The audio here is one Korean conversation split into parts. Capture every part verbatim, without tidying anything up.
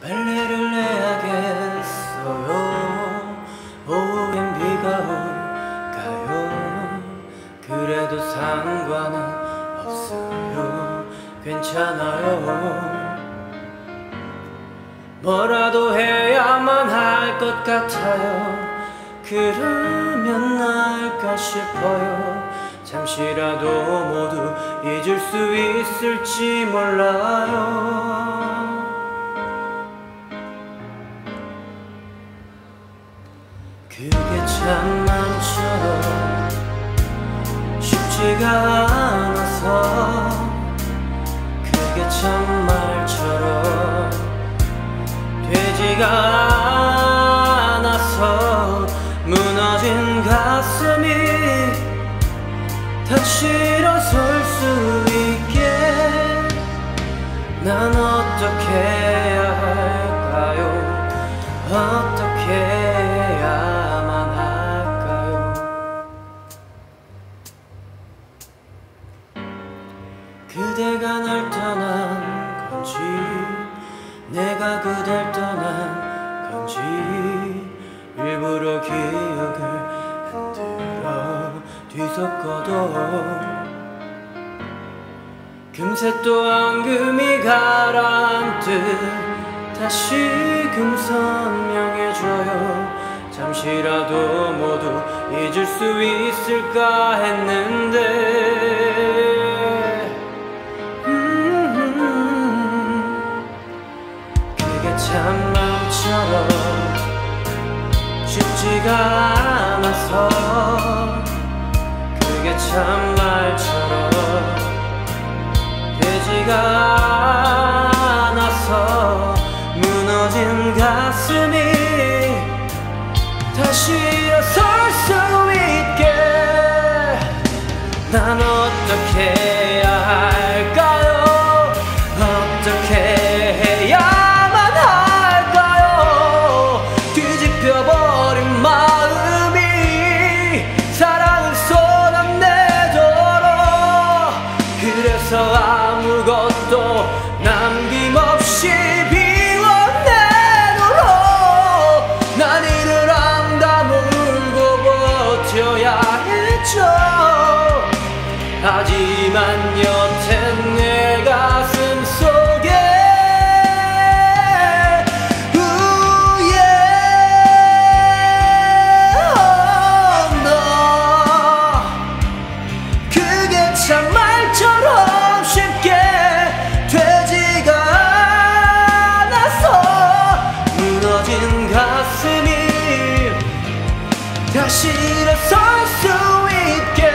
빨래를 내야겠어요. 오후엔 비가 올까요? 그래도 상관은 없어요. 괜찮아요. 뭐라도 해야만 할 것 같아요. 그러면 나을까 싶어요. 잠시라도 모두 잊을 수 있을지 몰라요. 그게 참 맘처럼 쉽지가 않아서, 그게 참 말처럼 되지가 않아서, 무너진 가슴이 다시 일어설 수 있게 난 어떻게 해야 할까요? 어떻게 해야만 할까요? 그대가 날 떠난 건지 내가 그댈 떠난 건지, 일부러 기억을 흔들어 뒤섞어도 금세 또 앙금이 가라앉듯 다시금 선명해져요. 잠시라도 모두 잊을 수 있을까 했는데, 음, 그게 참 마음처럼 쉽지가 않아서, 그게 참 말처럼 되지가 않아서, 무너진 가슴이 다시 일어설 수 있게 난 어떻게 해야 할까요? 어떻게 해야만 할까요? 뒤집혀버린 마음이 사랑을 쏟아내도록, 그래서 아무것도 남김없이 비워내도록 난 이를 안 다물고 버텨야 했죠. 하지만 여태 내 가슴 속에 우예 너, 그게 참 말처럼 쉽게 되지가 않아서, 무너진 가슴이 다시 일어설 수 있게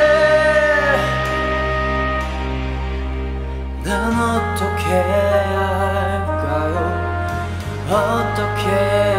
난 어떻게 해야 할까요? 어떻게